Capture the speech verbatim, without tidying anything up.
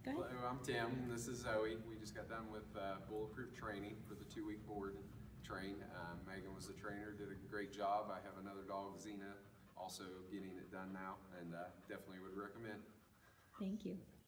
Go ahead. Hello, I'm Tim. This is Zoey. We just got done with uh, Bulletproof Training for the two-week board train. Um, Megan was the trainer, did a great job. I have another dog, Xena, also getting it done now, and uh, definitely would recommend. Thank you.